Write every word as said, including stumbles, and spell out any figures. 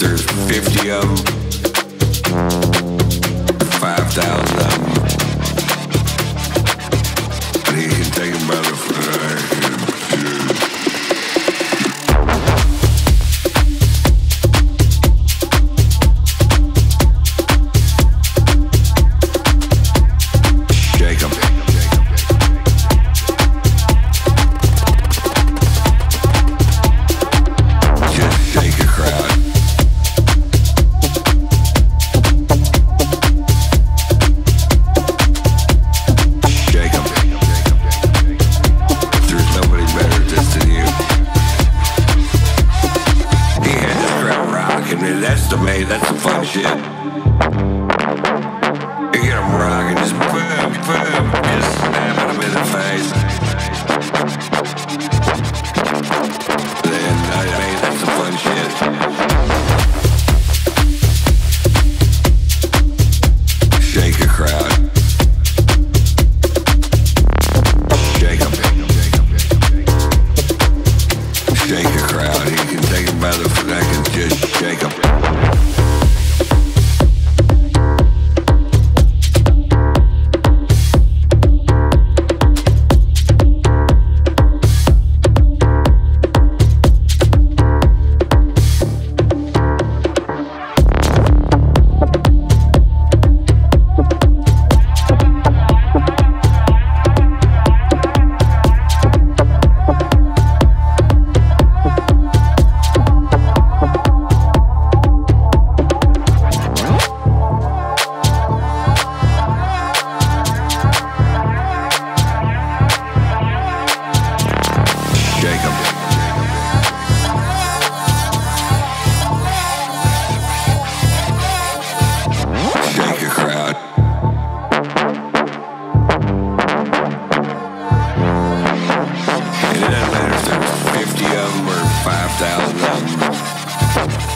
there's fifty of them, five thousand of them, and he can take them by the flag. That's some fun shit. You get them rocking, just boom, boom, just snapping them in the face. Then, I mean, that's some fun shit. Shake a crowd. Shake them. Shake a crowd. You can take them by the neck and just shake them. fifty of them or five thousand of them.